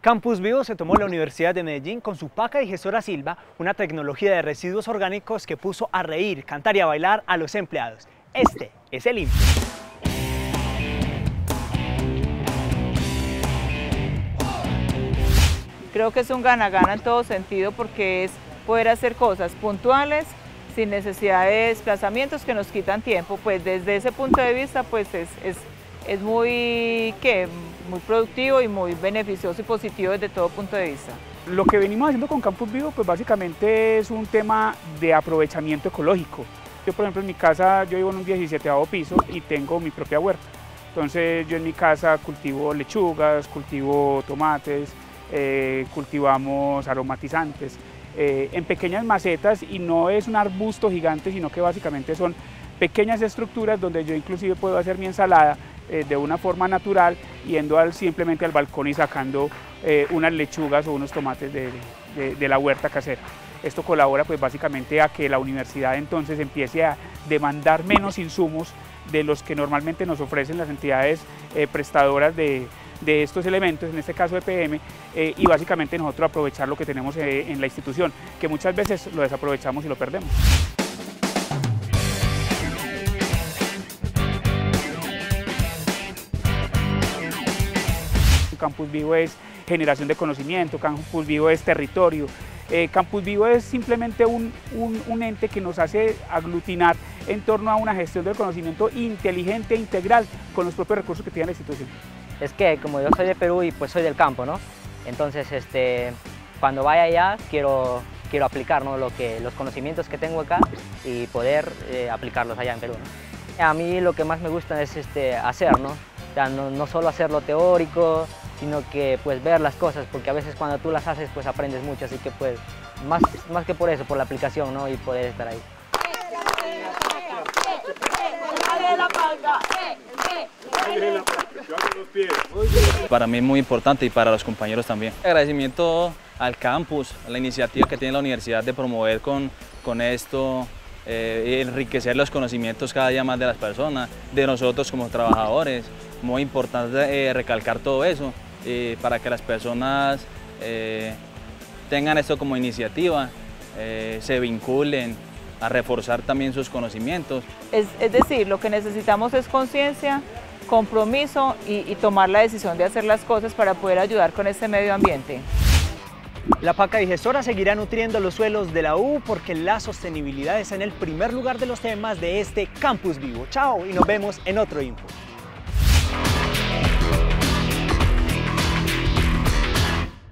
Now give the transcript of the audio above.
Campus Vivo se tomó la Universidad de Medellín con su paca digestora Silva, una tecnología de residuos orgánicos que puso a reír, cantar y a bailar a los empleados. Este es el INPO. Creo que es un gana-gana en todo sentido porque es poder hacer cosas puntuales sin necesidad de desplazamientos que nos quitan tiempo. Pues desde ese punto de vista pues es muy productivo y muy beneficioso y positivo desde todo punto de vista. Lo que venimos haciendo con Campus Vivo pues básicamente es un tema de aprovechamiento ecológico. Yo por ejemplo en mi casa, yo vivo en un 17º piso y tengo mi propia huerta. Entonces yo en mi casa cultivo lechugas, cultivo tomates, cultivamos aromatizantes en pequeñas macetas y no es un arbusto gigante, sino que básicamente son pequeñas estructuras donde yo inclusive puedo hacer mi ensalada de una forma natural, yendo simplemente al balcón y sacando unas lechugas o unos tomates de la huerta casera. Esto colabora pues básicamente a que la universidad entonces empiece a demandar menos insumos de los que normalmente nos ofrecen las entidades prestadoras de estos elementos, en este caso EPM, y básicamente nosotros aprovechar lo que tenemos en la institución, que muchas veces lo desaprovechamos y lo perdemos. Campus Vivo es generación de conocimiento, Campus Vivo es territorio, Campus Vivo es simplemente un ente que nos hace aglutinar en torno a una gestión del conocimiento inteligente e integral con los propios recursos que tiene la institución. Es que como yo soy de Perú y pues soy del campo, ¿no? Entonces cuando vaya allá quiero aplicar, ¿no? los conocimientos que tengo acá y poder aplicarlos allá en Perú, ¿no? A mí lo que más me gusta es hacer, ¿no? O sea, no solo hacer lo teórico, sino que pues ver las cosas, porque a veces cuando tú las haces pues aprendes mucho, así que pues más que por eso, por la aplicación, ¿no? Y poder estar ahí. Para mí es muy importante y para los compañeros también. Agradecimiento al campus, a la iniciativa que tiene la universidad de promover con esto, enriquecer los conocimientos cada día más de las personas, de nosotros como trabajadores. Muy importante recalcar todo eso para que las personas tengan esto como iniciativa, se vinculen a reforzar también sus conocimientos. Es decir, lo que necesitamos es conciencia, compromiso y tomar la decisión de hacer las cosas para poder ayudar con este medio ambiente. La paca digestora seguirá nutriendo los suelos de la U porque la sostenibilidad está en el primer lugar de los temas de este Campus Vivo. Chao y nos vemos en otro Info.